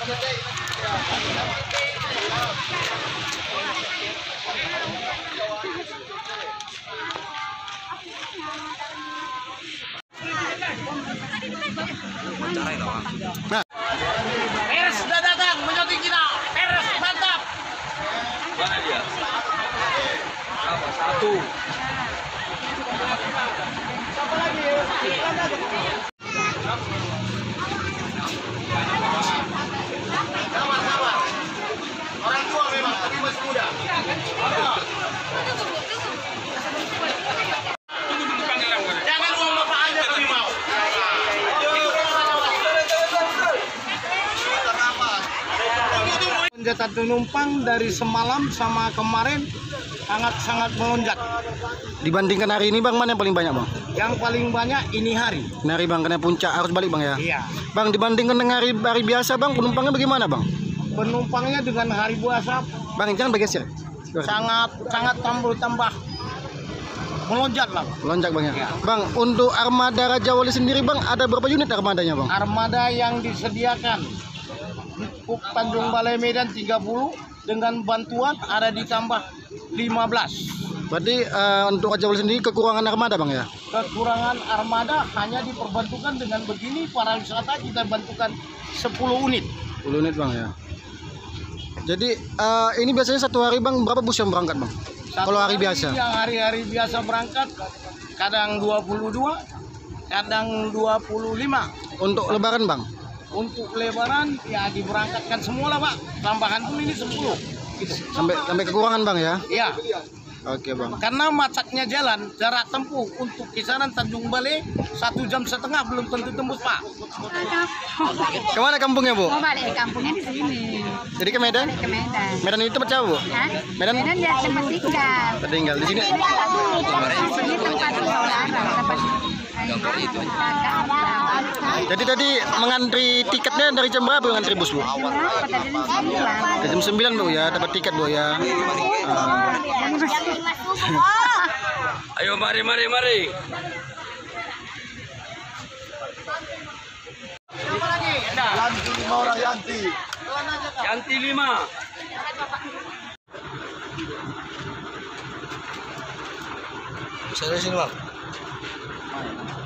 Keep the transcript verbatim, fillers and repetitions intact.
Nah. Peres sudah datang menyoki kita. Peres mantap. Mana dia? Apa? Satu. Siapa lagi? Sabar, sabar. Orang tua memang, tapi masih muda. Jangan uang bapak aja kami mau. Lonjakan penumpang dari semalam sama kemarin sangat-sangat melonjak. Dibandingkan hari ini bang, mana yang paling banyak bang? Yang paling banyak ini hari. Ini hari bang, karena puncak harus balik bang ya? Iya. Bang, dibandingkan dengan hari, hari biasa bang, penumpangnya bagaimana bang? Penumpangnya dengan hari biasa Bang, jangan bergeser. sangat sangat tambah tambah melonjak lah. Lonjak bang ya? Iya. Bang, untuk armada Raja Wali sendiri bang, ada berapa unit armadanya bang? Armada yang disediakan untuk Tanjung Balai Medan tiga puluh, dengan bantuan ada ditambah lima belas. Berarti uh, untuk Raja Wali sendiri kekurangan armada bang ya? Kekurangan armada hanya diperbantukan dengan begini, para wisata kita bantukan sepuluh unit. sepuluh unit bang ya. Jadi uh, ini biasanya satu hari bang, berapa bus yang berangkat bang? Satu Kalau hari biasa? Yang hari-hari biasa berangkat kadang dua puluh dua, kadang dua puluh lima. Untuk lebaran bang? Untuk lebaran ya diberangkatkan semua lah pak. Tambahan pun ini sepuluh. Gitu. Sampai sampai kekurangan bang ya? Iya. Oke bang. Karena macetnya jalan, jarak tempuh untuk kisaran Tanjung Balai satu jam setengah belum tentu tembus pak. Kemana kampungnya bu? Mau balik kampungnya di sini. Jadi ke Medan? Balik ke Medan. Medan itu tempat jauh bu? Hah? Medan? Medan ya tempat tinggal. Tertinggal di sini. Di sini tempat saudara, tempat itu. Jadi tadi mengantri tiketnya dari jam berapa mengantri bus bu? Berapa tadi jam sembilan? Dari jam sembilan bu ya, dapat tiket bu ya. Ayo mari mari mari. Yanti lima orang Yanti. Yanti lima. Bisa dari sini bang.